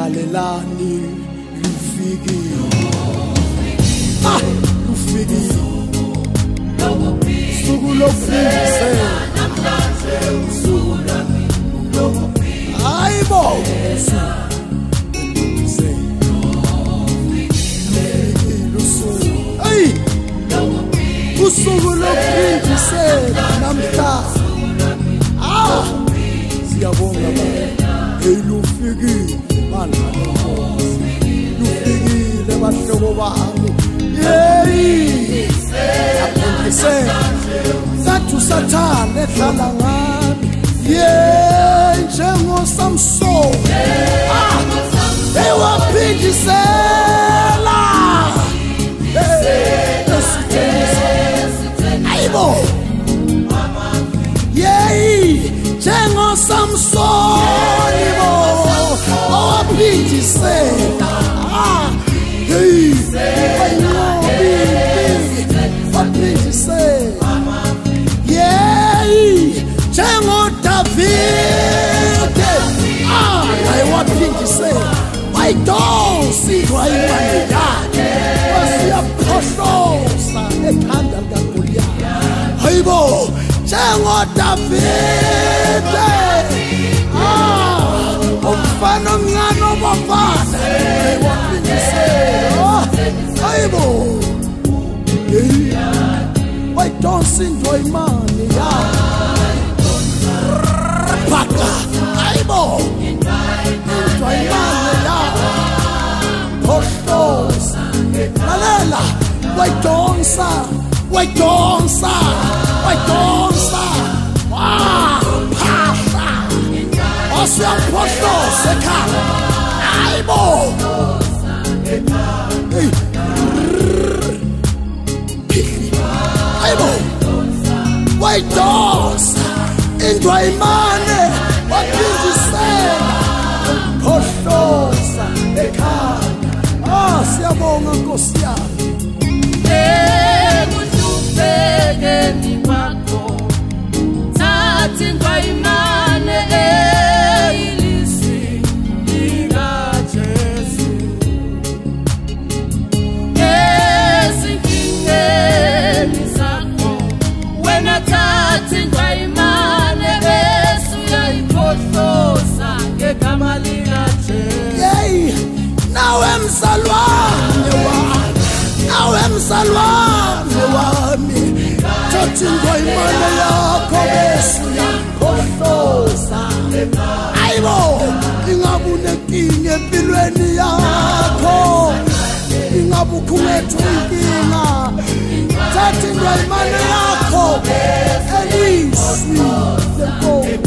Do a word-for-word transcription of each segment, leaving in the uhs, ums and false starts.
lalelani lufikile ah lufikile suku lokuphindisela hayibo hey usuku lokuphindisela namhlanje ah siyabonga baba hey lufikile manje lufikile bahlobo bami hey aphindisela sathu sathane ehlala ngami yeah njengo Samson ah hey waphindisela ayibo yeah njengo Samson bo waphindisela ah hey waphindisela yeah njengo David ah waphindisela wayidonsi wayimane yakhe wasiyaphohlosa ekhanda likaGoliath hayibo njengo David ah umfana omncane obafana waphindisela hayibo wayidonsi indwayimane yakhe paka hayibo indwayimane yakhe phohlosa lalela wayidonsa wayidonsa wayidonsa ah phahla osiyaphohlosa ekhaya hayibo hayibo wayidonsa indwayimane waphindisela phohlosa ekhaya ah siyabonga Nkosi yami ekuhluphekeni kwakho thatha indwayimane elizwi likaJesu ezinkingeni zakho wena thatha indwayimane bese uyayiphohlosa ngegama likaJesu hey nawe mzalwane wami nawe mzalwane wami thatha indwayimane yakho bese uyaphohlosa ayibo ingabe unenkinga empilweni yakho ingabe ukhungethwe inkinga thatha indwayimane yakho elizwi lenkosi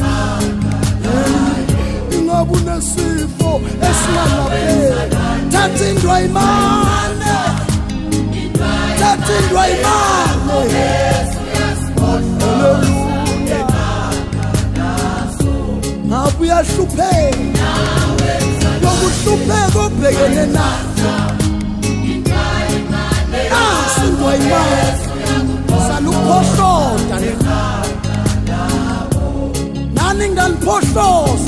ingabe unesifo esingalapheki thatha indwayimane thatha indwayimane ngabe uyahlupheka lokuhlupheka obhekene nakho nasi indwayimane saluphohloda nani ngaliphohloza